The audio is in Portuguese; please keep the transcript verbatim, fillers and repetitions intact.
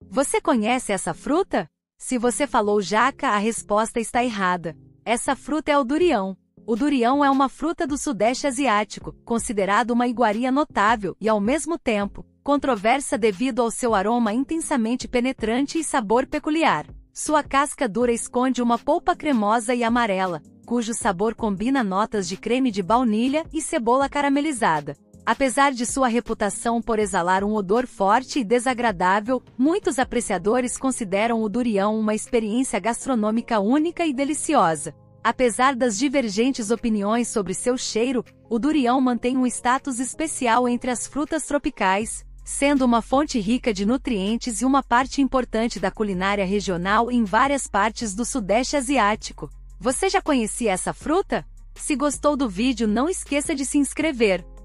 Você conhece essa fruta? Se você falou jaca, a resposta está errada. Essa fruta é o durião. O durião é uma fruta do Sudeste Asiático, considerado uma iguaria notável e, ao mesmo tempo, controversa devido ao seu aroma intensamente penetrante e sabor peculiar. Sua casca dura esconde uma polpa cremosa e amarela, cujo sabor combina notas de creme de baunilha e cebola caramelizada. Apesar de sua reputação por exalar um odor forte e desagradável, muitos apreciadores consideram o durião uma experiência gastronômica única e deliciosa. Apesar das divergentes opiniões sobre seu cheiro, o durião mantém um status especial entre as frutas tropicais, sendo uma fonte rica de nutrientes e uma parte importante da culinária regional em várias partes do Sudeste Asiático. Você já conhecia essa fruta? Se gostou do vídeo, não esqueça de se inscrever.